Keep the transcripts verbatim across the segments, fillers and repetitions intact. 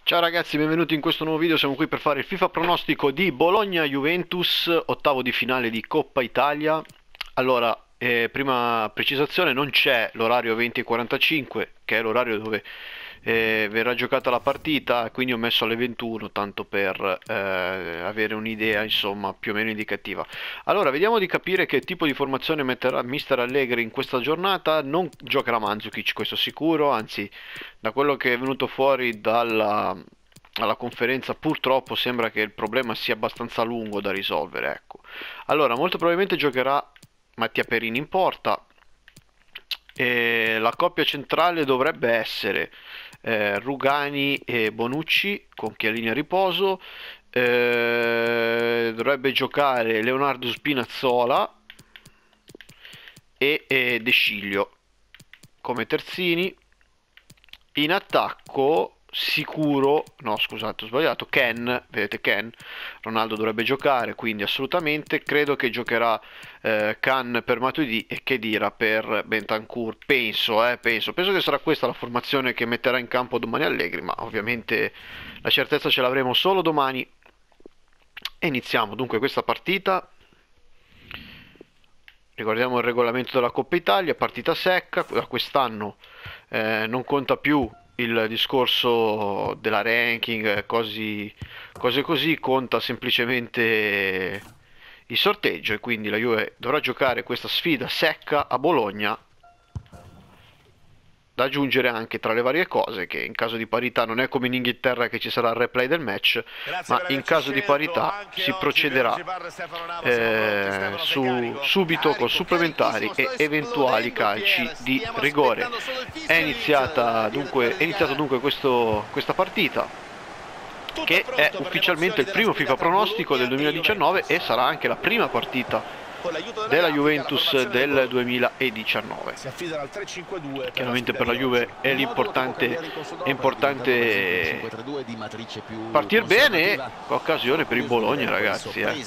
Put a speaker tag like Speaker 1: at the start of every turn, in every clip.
Speaker 1: Ciao ragazzi, benvenuti in questo nuovo video. Siamo qui per fare il FIFA pronostico di Bologna-Juventus, ottavo di finale di Coppa Italia. Allora, eh, prima precisazione, non c'è l'orario venti e quarantacinque, che è l'orario dove eh, verrà giocata la partita, quindi ho messo alle ventuno, tanto per eh, avere un'idea, insomma, più o meno indicativa. Allora, vediamo di capire che tipo di formazione metterà mister Allegri in questa giornata. Non giocherà Mandzukic, questo sicuro, anzi, da quello che è venuto fuori dalla, alla conferenza, purtroppo sembra che il problema sia abbastanza lungo da risolvere, ecco. Allora, molto probabilmente giocherà Mattia Perini in porta. E la coppia centrale dovrebbe essere eh, Rugani e Bonucci con Chiellini a riposo. Eh, dovrebbe giocare Leonardo Spinazzola e, e De Sciglio come terzini. In attacco sicuro, no scusate ho sbagliato, Ken, vedete Ken, Ronaldo dovrebbe giocare, quindi assolutamente. Credo che giocherà eh, Can per Matuidi e Khedira per Bentancur, penso, eh, penso, penso che sarà questa la formazione che metterà in campo domani Allegri, ma ovviamente la certezza ce l'avremo solo domani. E iniziamo dunque questa partita. Ricordiamo il regolamento della Coppa Italia, partita secca, da quest'anno eh, non conta più il discorso della ranking, così, cose così, conta semplicemente il sorteggio, e quindi la Juve dovrà giocare questa sfida secca a Bologna. Da aggiungere anche tra le varie cose che in caso di parità non è come in Inghilterra che ci sarà il replay del match, ma in caso di parità si procederà eh, su, subito con supplementari e eventuali calci di rigore. È iniziata dunque, è iniziato dunque questo, questa partita, che è ufficialmente il primo FIFA pronostico del duemiladiciannove e sarà anche la prima partita della Juventus del duemiladiciannove. Chiaramente per la Juve è l'importante è importante partire bene, e occasione per il Bologna, ragazzi, eh.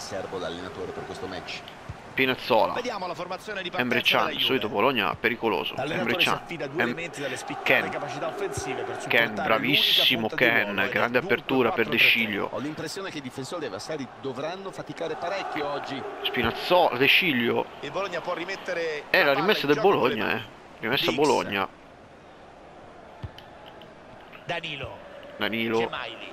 Speaker 1: Pinazzola, Emre Can, solito Bologna pericoloso. Emre Can, em Ken, Ken, bravissimo Ken, grande apertura per De Sciglio.
Speaker 2: Ho l'impressione che i difensori avversari dovranno faticare parecchio oggi.
Speaker 1: Spinazzola, De Sciglio.
Speaker 3: Il Bologna può rimettere
Speaker 1: È la rimessa del Bologna, eh. Rimessa Bologna.
Speaker 3: Danilo.
Speaker 1: Danilo.
Speaker 3: Gemaili.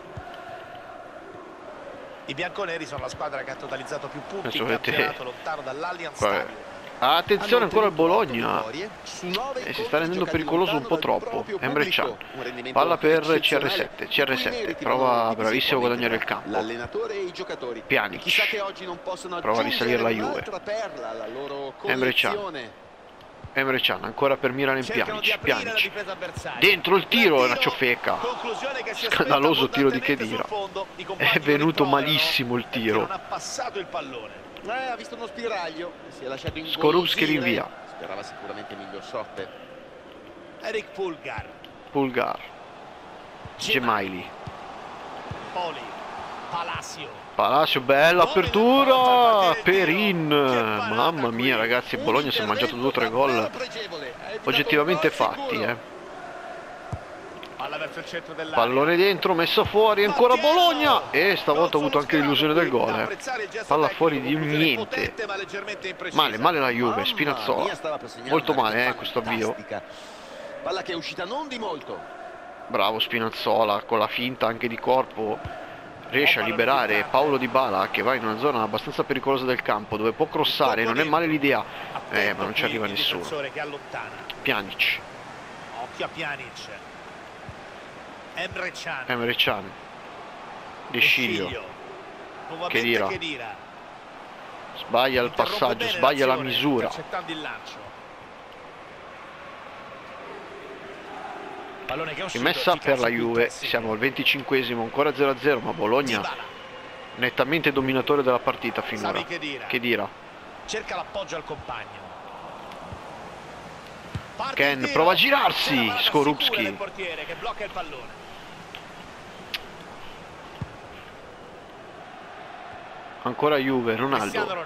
Speaker 3: I bianconeri sono la squadra che ha totalizzato più punti in
Speaker 1: Adesso
Speaker 3: campionato lontano dall'Allianz Stadium.
Speaker 1: Attenzione ancora al Bologna, e si sta rendendo pericoloso un po' troppo. Emre Can, palla per C R sette, C R sette prova, bravissimo, a guadagnare il campo. Pjanic prova a risalire la Juve. Emre Can, Emre Can ancora per Milan in Pjanic, Pjanic dentro il tiro, è una ciofeca, scandaloso tiro di Khedira, è venuto malissimo il tiro.
Speaker 2: Eh, ha visto uno spiraglio, si è lasciato in
Speaker 1: Skorupski rinvia.
Speaker 2: Sperava sicuramente miglior sorte.
Speaker 3: Eric Pulgar.
Speaker 1: Pulgar. Gemaili.
Speaker 3: Poli. Palacio.
Speaker 1: Palacio, bella apertura. Perin. Mamma mia, ragazzi, Bologna si è mangiato due o tre gol oggettivamente fatti, eh. Pallone dentro, messa fuori, ancora Bologna, e stavolta ha avuto anche l'illusione del gol, eh. Palla fuori di niente. Male, male la Juve, Spinazzola, molto male, eh, questo avvio.
Speaker 2: Palla che è uscita non di molto.
Speaker 1: Bravo Spinazzola, con la finta anche di corpo riesce a liberare Paulo Dybala, che va in una zona abbastanza pericolosa del campo dove può crossare. Non è male l'idea, eh, ma non ci arriva nessuno. Pjanic.
Speaker 3: Occhio a Pjanic. Emre Can.
Speaker 1: Emre Can. De Sciglio. Khedira. Sbaglia il passaggio, sbaglia la misura. Rimessa per la Juve, siamo al venticinquesimo, ancora zero a zero, ma Bologna nettamente dominatore della partita finora. Khedira.
Speaker 3: Cerca l'appoggio al compagno.
Speaker 1: Ken prova a girarsi, Skorupski. Ancora Juve, Ronaldo.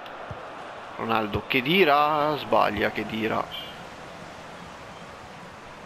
Speaker 1: Ronaldo, Khedira, sbaglia Khedira.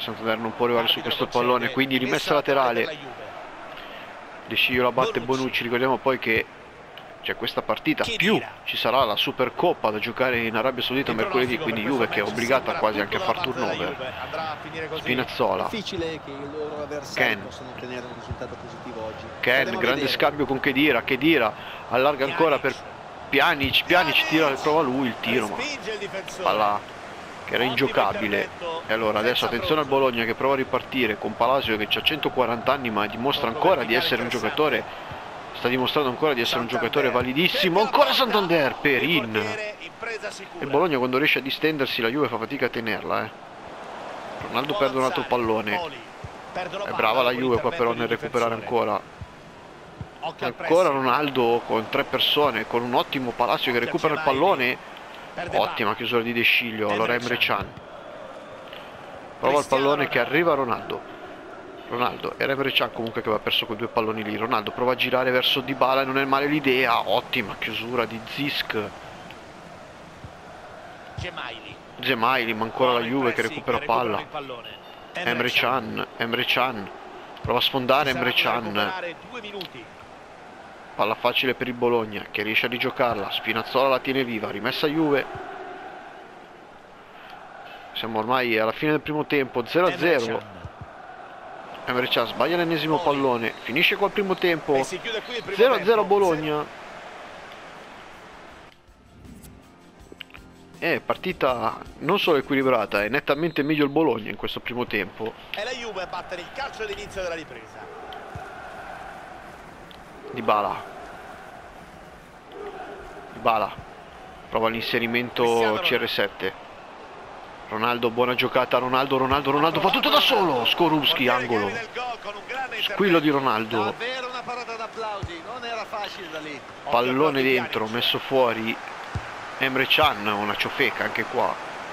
Speaker 1: Santander non può arrivare su questo pallone, quindi rimessa laterale. De Sciglio la batte Bonucci. Ricordiamo poi che c'è questa partita, più ci sarà la Supercoppa da giocare in Arabia Saudita mercoledì, quindi Juve che è obbligata quasi anche a far turnover. Spinazzola,
Speaker 2: difficile che i loro avversari possano ottenere un risultato positivo oggi.
Speaker 1: Ken, grande scambio con Khedira, Khedira allarga ancora per Pjanic, Pjanic tira, prova lui il tiro, ma palla che era ingiocabile. E allora adesso attenzione al Bologna che prova a ripartire con Palacio che ha centoquaranta anni ma dimostra ancora di essere un giocatore, sta dimostrando ancora di essere un giocatore validissimo. Ancora Santander, Perin. E il Bologna quando riesce a distendersi la Juve fa fatica a tenerla, eh. Ronaldo perde un altro pallone. È brava la Juve qua però nel recuperare ancora. Ancora Ronaldo con tre persone, con un ottimo Palacio che recupera il pallone. Ottima chiusura di De Sciglio. Allora Emre Can prova il pallone che arriva a Ronaldo. Ronaldo, era Emre Can comunque che aveva perso quei due palloni lì. Ronaldo prova a girare verso Dybala e non è male l'idea. Ottima chiusura di Zisk. Gemaili, ma ancora la Juve che recupera palla. Emre Can, Emre Can prova a sfondare Emre Can. Palla facile per il Bologna che riesce a rigiocarla. Spinazzola la tiene viva, rimessa Juve. Siamo ormai alla fine del primo tempo, zero a zero. Emre Can sbaglia l'ennesimo pallone, finisce qua il primo tempo, zero a zero Bologna. È partita non solo equilibrata, è nettamente meglio il Bologna in questo primo tempo.
Speaker 3: È la Juve a battere il calcio all'inizio della ripresa.
Speaker 1: Dybala Dybala prova l'inserimento C R sette. Ronaldo, buona giocata. Ronaldo, Ronaldo, Ronaldo fa tutto da solo. Skorupski, angolo. Squillo di Ronaldo. Pallone dentro, messo fuori. Emre Can, una ciofeca anche qua.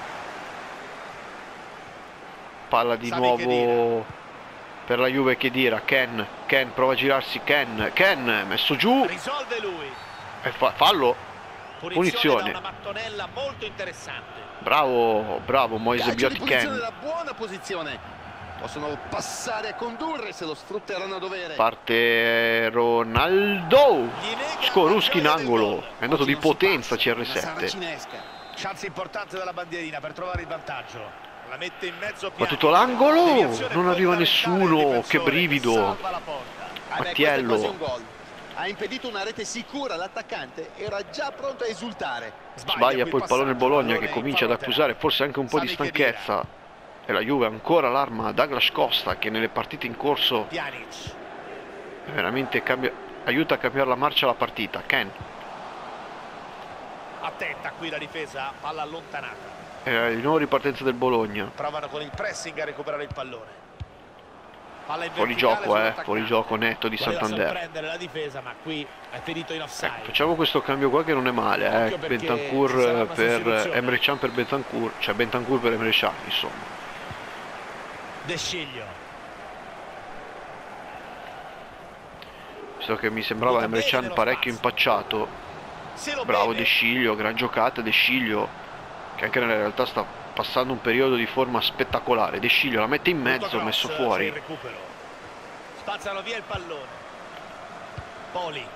Speaker 1: Palla di nuovo per la Juve che dira. Ken, Ken prova a girarsi. Ken, Ken messo giù.
Speaker 3: Risolve lui.
Speaker 1: E fa, fallo. Punizione.
Speaker 3: Da una mattonella molto interessante.
Speaker 1: Bravo, bravo Moise Biotti. Ken.
Speaker 2: Buona posizione. Possono passare a condurre se lo sfrutteranno a dovere.
Speaker 1: Parte Ronaldo. Skorupski in angolo. È andato di potenza C R sette.
Speaker 3: Chance importante dalla bandierina per trovare il vantaggio. La mette in mezzo.
Speaker 1: Ma tutto l'angolo. Non arriva nessuno. Che brivido. Mattiello.
Speaker 2: Ha impedito una rete sicura, l'attaccante era già pronto a esultare.
Speaker 1: Sbaglia poi il pallone Bologna che comincia ad accusare forse anche un po' di stanchezza. E la Juve ha ancora l'arma Douglas Costa che nelle partite in corso veramente cambia, aiuta a cambiare la marcia alla partita. Ken.
Speaker 3: Attenta qui la difesa, palla allontanata.
Speaker 1: Eh, di nuovo ripartenza del Bologna.
Speaker 3: Provano con il pressing a recuperare il pallone.
Speaker 1: Fuori gioco, eh, fuori gioco netto di Santander.
Speaker 3: La difesa, ma qui è finito in offside.
Speaker 1: Ecco, facciamo questo cambio qua che non è male, eh. Bentancur per Emre Can per Bentancur, cioè Bentancur per Emre Can, insomma.
Speaker 3: De Sciglio.
Speaker 1: Visto che mi sembrava Emre Can parecchio impacciato. Bravo De Sciglio, gran giocata De Sciglio, che anche nella realtà sta passando un periodo di forma spettacolare. De Sciglio la mette in mezzo, messo fuori.
Speaker 3: Spazzano via il pallone. Poli.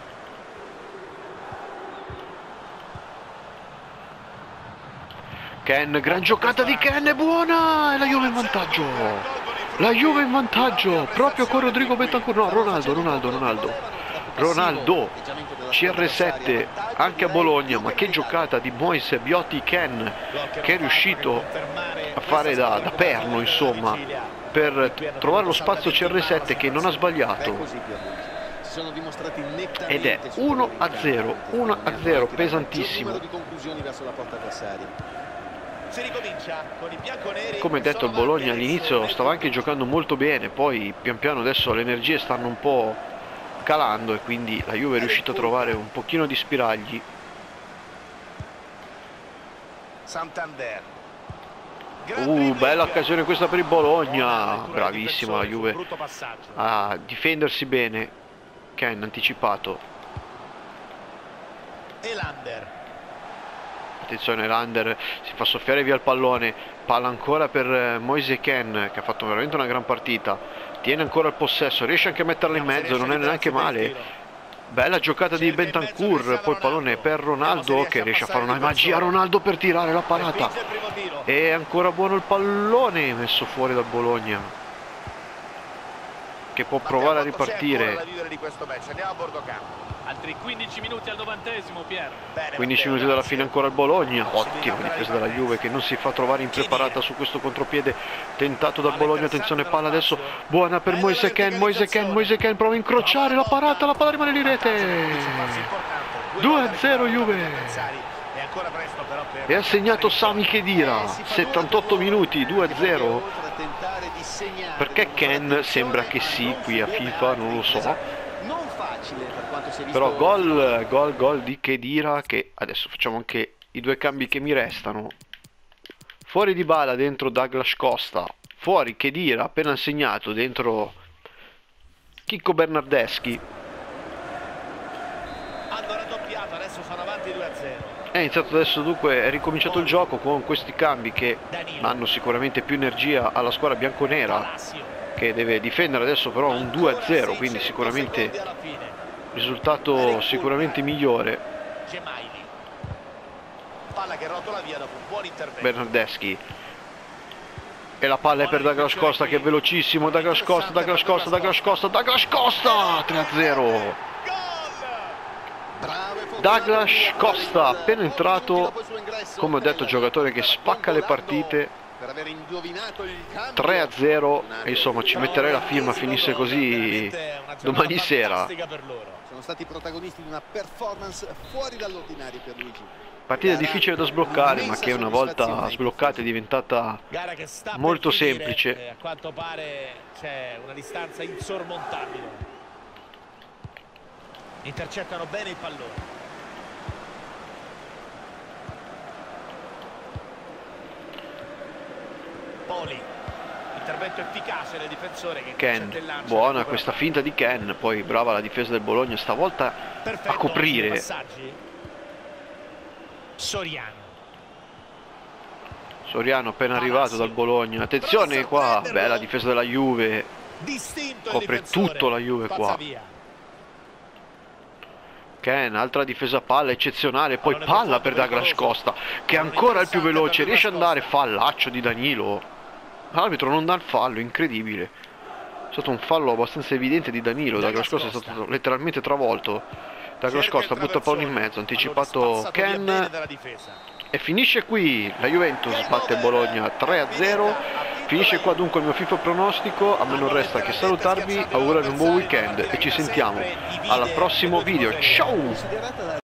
Speaker 1: Ken, gran giocata di Ken, è buona! E la Juve in vantaggio! La Juve in vantaggio! Proprio con Rodrigo Bentancur. No, Ronaldo, Ronaldo, Ronaldo. Ronaldo. C R sette anche a Bologna, ma che giocata di Moise Biotti Ken, che è riuscito a fare da, da perno, insomma, per trovare lo spazio C R sette che non ha sbagliato. Ed è uno a zero, uno a zero, pesantissimo. Come detto, il Bologna all'inizio stava anche giocando molto bene, poi pian piano adesso le energie stanno un po' calando e quindi la Juve è riuscita a trovare un pochino di spiragli.
Speaker 3: Santander.
Speaker 1: Uh, bella occasione questa per il Bologna. Bravissima la Juve a difendersi bene. Ken anticipato.
Speaker 3: Elander.
Speaker 1: Attenzione, Lander si fa soffiare via il pallone, palla ancora per Moise Kean che ha fatto veramente una gran partita, tiene ancora il possesso, riesce anche a metterla in mezzo, non è neanche male. Bella giocata di Bentancur, poi il pallone per Ronaldo che riesce a fare una magia, Ronaldo per tirare la parata. E ancora buono il pallone messo fuori dal Bologna, che può provare a ripartire.
Speaker 4: Altri quindici minuti al novantesimo, Pier.
Speaker 1: quindici minuti dalla fine ancora il Bologna. Ottima difesa della Juve che non si fa trovare impreparata su questo contropiede tentato dal Bologna. Attenzione, palla adesso buona per Moise Kean, Moise Kean, Moise Kean prova a incrociare la parata, la palla rimane di rete. due a zero Juve. E ha segnato Sami Khedira, settantotto minuti, due a zero. Perché Kean sembra che sì, qui a FIFA non lo so. Però gol, gol, gol di Khedira, che adesso facciamo anche i due cambi che mi restano. Fuori Dybala, dentro Douglas Costa. Fuori Khedira, appena segnato, dentro Chicco Bernardeschi.
Speaker 3: Hanno raddoppiato, adesso sono avanti due a zero.
Speaker 1: È iniziato adesso, dunque è ricominciato il gioco con questi cambi che danno sicuramente più energia alla squadra bianconera, che deve difendere adesso però un due a zero, quindi sicuramente risultato sicuramente migliore.
Speaker 3: Palla che rotola via dopo un buon intervento.
Speaker 1: Bernardeschi. E la palla è per Douglas Costa che è velocissimo. Douglas Costa, Douglas Costa, Douglas Costa, Douglas Costa, tre a zero. Douglas Costa appena entrato, come ho detto, giocatore che spacca le partite. tre a zero, e insomma ci metterei la firma finisse così domani sera.
Speaker 2: Sono stati protagonisti di una performance fuori dall'ordinario per Luigi.
Speaker 1: Partita difficile da sbloccare, ma che una volta sbloccata è diventata molto semplice.
Speaker 3: A quanto pare c'è una distanza insormontabile. Intercettano bene il pallone. Poli, intervento efficace del difensore che
Speaker 1: Kean, buona questa finta di Kean, poi brava la difesa del Bologna stavolta a coprire.
Speaker 3: Soriano.
Speaker 1: Soriano appena arrivato dal Bologna, attenzione qua, bella difesa della Juve, copre tutto la Juve qua. Kean, altra difesa palla eccezionale, poi palla per Douglas Costa che è ancora il più veloce, riesce ad andare, fallaccio di Danilo. L'arbitro non dà il fallo, incredibile. È stato un fallo abbastanza evidente di Danilo. Douglas Costa è stato letteralmente travolto. Douglas Costa butta il pallone in mezzo, anticipato Kean. E finisce qui, la Juventus batte Bologna tre a zero. Finisce qua dunque il mio FIFA pronostico. A me non resta che salutarvi, augurarvi un buon weekend e ci sentiamo al prossimo video. Ciao!